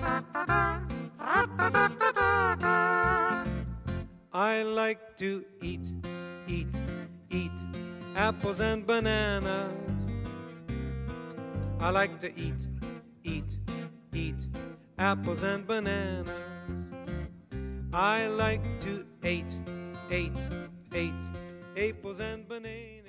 I like to eat apples and bananas. I like to eat apples and bananas. I like to eat apples and bananas.